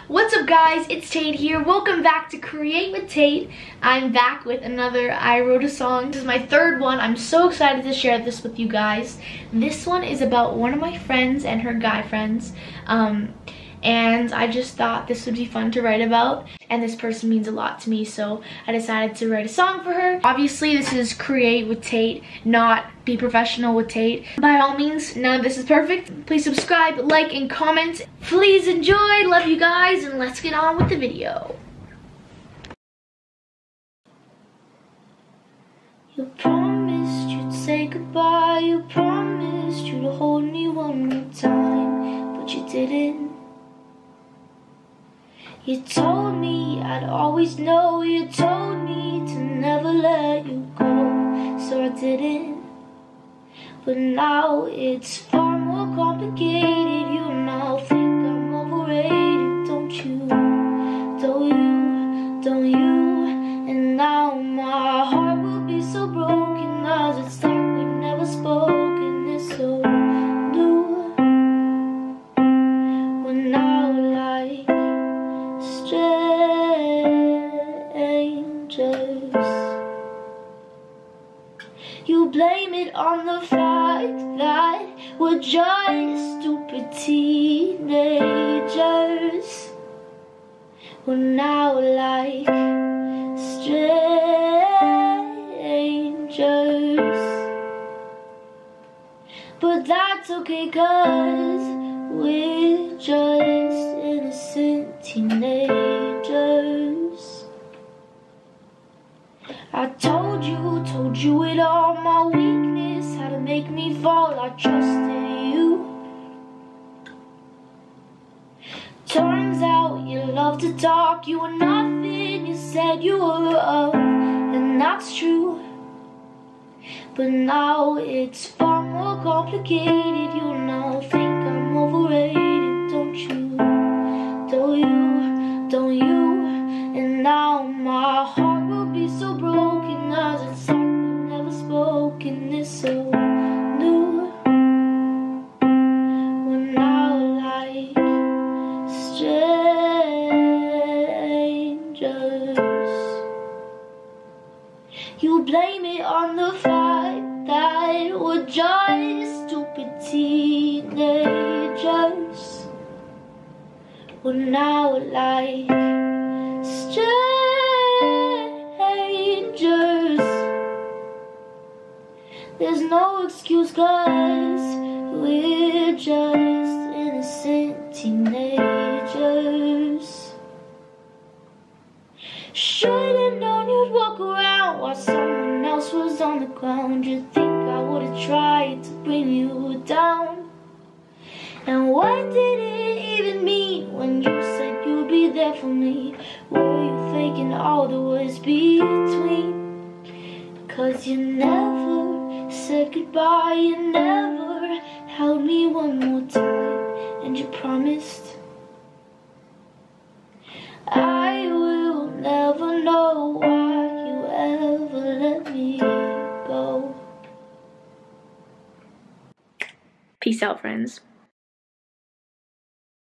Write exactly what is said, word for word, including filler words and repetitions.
What's up guys, it's Tate here. Welcome back to Create with Tate. I'm back with another I Wrote a Song. This is my third one. I'm so excited to share this with you guys. This one is about one of my friends and her guy friends. Um, and I just thought this would be fun to write about. And this person means a lot to me, so I decided to write a song for her. Obviously, this is Create with Tate, not Be Professional with Tate. By all means, none of this is perfect. Please subscribe, like, and comment. Please enjoy. Love you guys, and let's get on with the video. You promised you'd say goodbye. You promised you'd hold me one more time, but you didn't. You told me I'd always know. You told me to never let you go, so I didn't. But now it's far more complicated. You now think I'm overrated, don't you? Don't you? Don't you? And now my heart will be so broken as it's like we've never spoken. It's so new. We're now like strangers. You blame it on the fact that we're just stupid teenagers. We're now like strangers. But that's okay, 'cause we're just innocent teenagers. I told you, told you it all, my weakness, how to make me fall. I trusted you. Turns out you love to talk, you were nothing you said you were of, and that's true. But now it's far more complicated. You now think I'm overrated, don't you? Don't you? Don't you? And now my heart will be so broken as it's like we've never spoken. It's so new. We're now like strangers. You blame it on the fact that we're just stupid teenagers. We're now like strangers. There's no excuse, 'cause we're just innocent teenagers. Should've known you'd walk around while someone else was on the ground. You'd think I would've tried to bring you down. And what did it even mean when you said you'd be there for me? Were you faking all the words between? 'Cause you never said goodbye, you never held me one more time, and you promised I will never know why you ever let me go. Peace out, friends.